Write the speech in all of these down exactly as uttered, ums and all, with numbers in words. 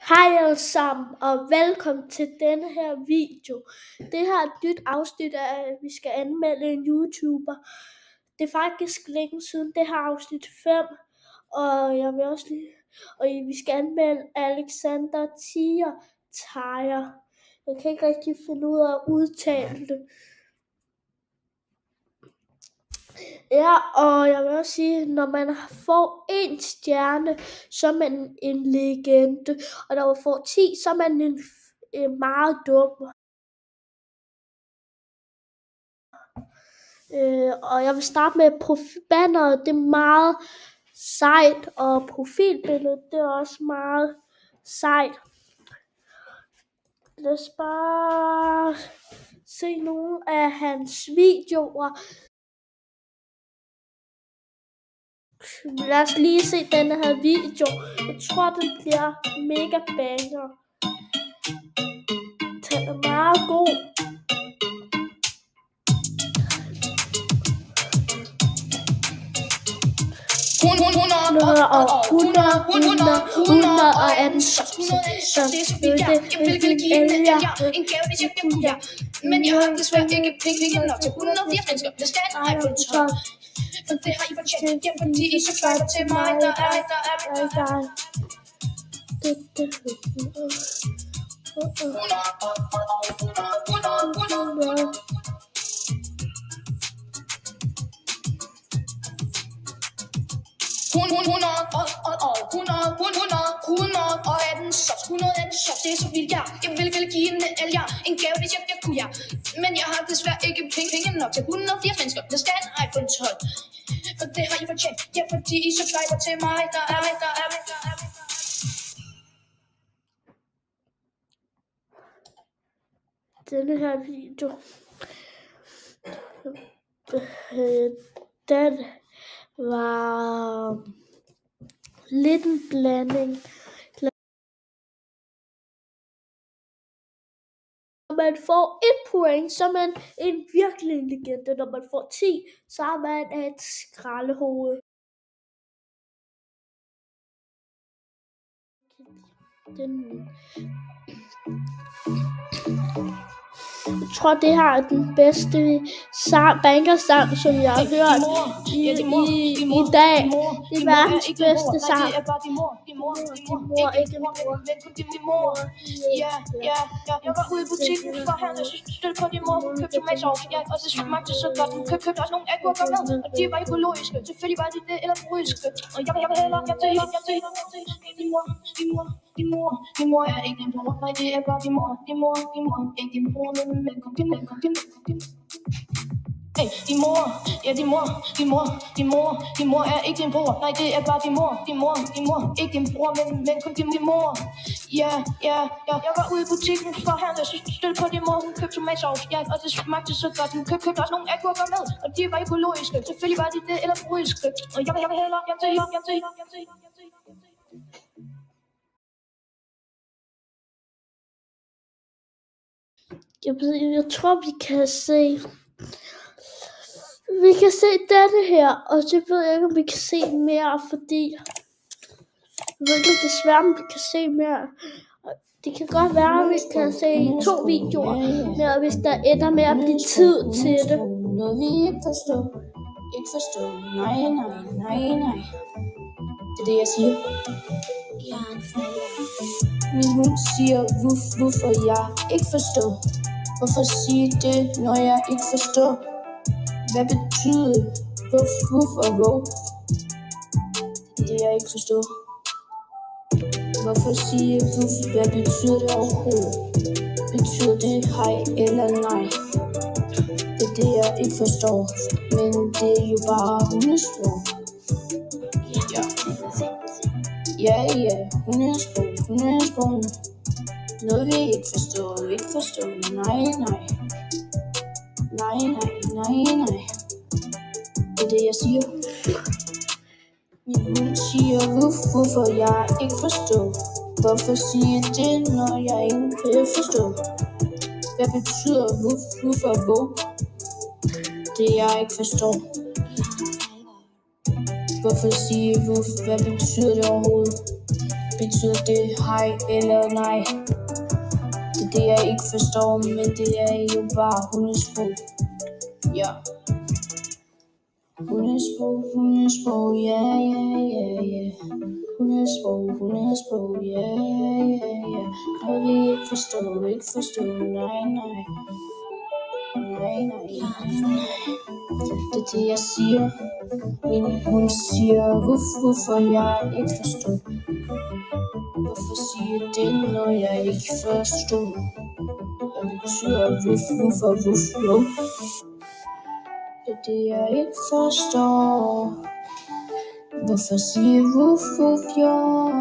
Hej alle sammen, og velkommen til denne her video. Det her er et nyt afsnit af, at vi skal anmelde en YouTuber. Det er faktisk længe siden, det her afsnit fem, og jeg vil også lige, og vi skal anmelde Alexander Tier Tier. Jeg kan ikke rigtig finde ud af at udtale det. Ja, og jeg vil også sige, når man får en stjerne, så er man en legende, og når man får ti, så er man en, en meget dum. Øh, og jeg vil starte med banneret, det er meget sejt, og profilbilledet, det er også meget sejt. Lad os bare se nogle af hans videoer. Lad os lige se denne her video. Jeg tror, den bliver mega banger. Den er meget god. hundrede og hundrede, hundrede, hundrede og atten. Så det vil give en en gave, hvis jeg kunne her. Men jeg har desværre ikke penge nok til hundrede og firs mennesker. Jeg skal en iPhone tolv. For det har I fortjent, ja, fordi I subscriber til mig. Der er, der er, der er. hundrede og atten subs, hundrede og atten subs, det er så vildt, ja. Jeg vil, vil give en ja, en gave, hvis jeg, jeg kunne, ja. Men jeg har desværre ikke penge, penge nok til hundrede og firs mennesker. Jeg skal en iPhone tolv. For det har I fortjent, ja, fordi I subscriber til mig. Der er, der er, der er. Denne her video, den var lidt en blanding. Når man får et point, så er man en virkelig legende. Når man får ti, så er man et skraldehoved. Den Jeg tror, det her er den bedste sang, bangersang, som jeg har hørt i, i, i dag. Det er verdens bedste sang. Det er din mor, ikke din mor. Ja, ja, ja. Jeg var ude i butikken for han og støtte på din mor. Hun købte tomatsovs, ja, og så smagte så godt. Hun købte også nogle agurker med, og de var økologiske. Selvfølgelig var de det, eller russiske. Og jeg vil hellere, jeg til, jeg til, din mor, din mor, din mor. Din mor er ikke din bror, nej, det er bare din mor, din mor, din mor, ikke din bror, men men kom din, men kom din, kom din. Hey, din mor, ja, din mor, din mor, din mor, din mor er ikke din bror, nej, det er bare din mor, din mor, din mor, ikke din bror, men men kom din, din mor. Ja, ja, ja, jeg var ude i butikken for han og støtte på din mor, hun købte tomatsovs, ja, og det smagte så godt. Hun købte også nogle agurker med, og de var økologiske. Selvfølgelig var de det, eller russiske. Og jeg vil, jeg vil hellere, jeg til, jeg til, jeg til, jeg til. Jeg, jeg tror, vi kan se, vi kan se denne her, og så ved jeg ikke, om vi kan se mere, fordi jeg ved ikke desværre, om vi kan se mere. Det kan godt være, at vi kan se to videoer mere, hvis der ender med at blive tid til det. Noget vi ikke forstår, ikke forstår, nej, nej, nej, nej. Det er det, jeg siger. Min hund siger, wuff, wuff, og jeg ikke forstår. Hvorfor sige det, når jeg ikke forstår? Hvad betyder wuff, wuff og wow? Det er det, jeg ikke forstår. Hvorfor sige wuff, hvad betyder det overhovedet? Betyder det hej eller nej? Det er det, jeg ikke forstår. Men det er jo bare hundesprog. Ja, ja, ja, hundesprog, hundesprog. Noget vi ikke forstår, ikke forstår, nej, nej. Nej, nej, nej, nej. Det er det, jeg siger. Min hund siger, wuff, wuff, og jeg ikke forstår. Hvorfor siger det, når jeg ikke forstår? Hvad betyder wuff, wuff og hvor? Det jeg ikke forstår. Hvorfor sige wuff, hvad betyder det overhovedet? betyder det hej eller nej? Det er det, jeg ikke forstår, men det er jo bare hundesprog. Ja. Hundesprog, hundesprog, ja, ja, ja, ja. Hundesprog, hundesprog, ja, ja, ja, ja. Når vi ikke forstår, ikke forstår, nej, nej. Nej, nej, nej. Det er det, jeg siger. Min hund siger, Wuff, hvorfor jeg ikke forstår. Hvorfor siger det, når jeg ikke forstår? Hvad betyder wuff, hvorfor, wuff, jo? Det er det, jeg ikke forstår. Hvorfor siger wuff, wuff, jo?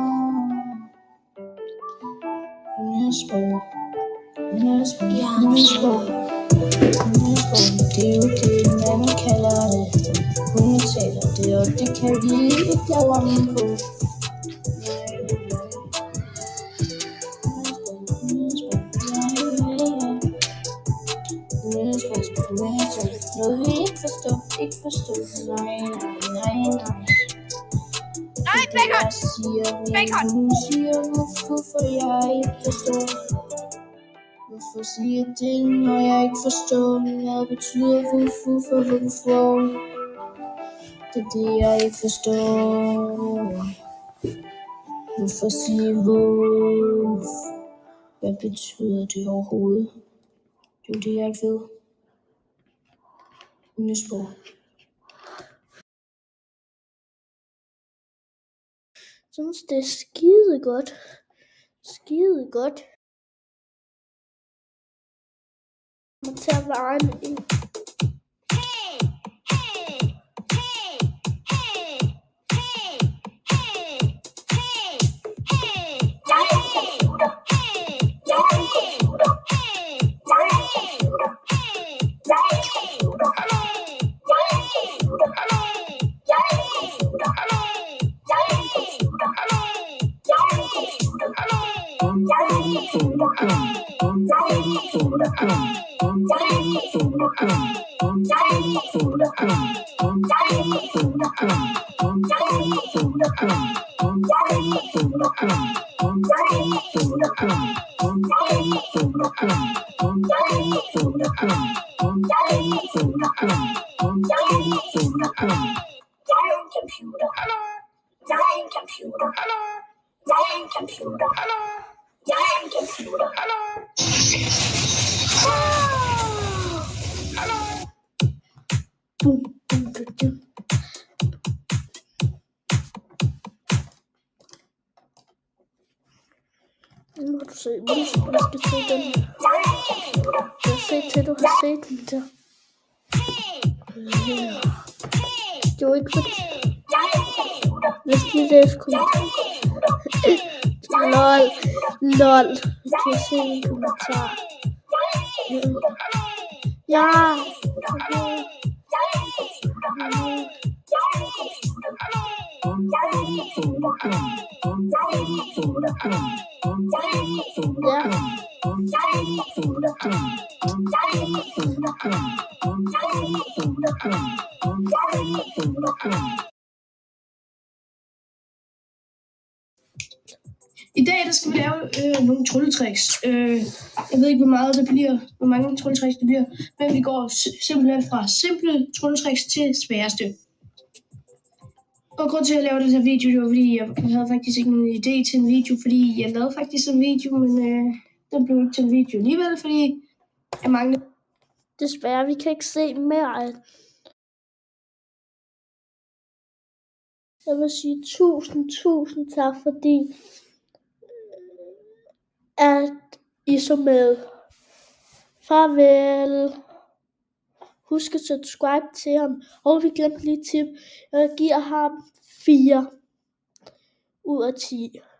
Hundesprog, hundesprog, hundesprog. Det er jo det, man kalder det. Hun taler det, og det kan vi ikke lave om på. Noget vi ikke forstår, ikke forstår. Nej, nej, nej, nej. Nej, bacon! Bacon! Hun siger, hvorfor jeg ikke forstår. Hvorfor siger det, når jeg ikke forstår, hvad betyder hvorfor, hvorfor, hvorfor? Det er det, jeg ikke forstår. Hvorfor siger wuff? Hvad betyder det overhovedet? Det er det, jeg ikke ved. Hundesprog. Jeg synes, det er skide godt. Skide godt. Man tager varen ind. Boom, boom, boom, boom. Nu har du set, nu skal du se den her. Jeg har set til, du har set den der. Yeah. Det var ikke fordi... Hvis de læser kommentarer. Lol, lol. Jeg kan se en kommentar. Ja. Okay. I dag der skal vi lave øh, nogle trylletricks. Øh, jeg ved ikke, hvor meget det bliver, hvor mange trylletricks det bliver, men vi går simpelthen fra simple trylletricks til sværeste. Og grund til at lave den her video, det var fordi, jeg havde faktisk ikke nogen idé til en video, fordi jeg lavede faktisk en video, men øh, den blev ikke til en video alligevel, fordi jeg manglede. Desværre, vi kan ikke se mere. Jeg vil sige tusind, tusind tak, fordi at I så med. Farvel. Husk at subscribe til ham. Og vi glemte lige tip. Jeg giver ham fire ud af ti.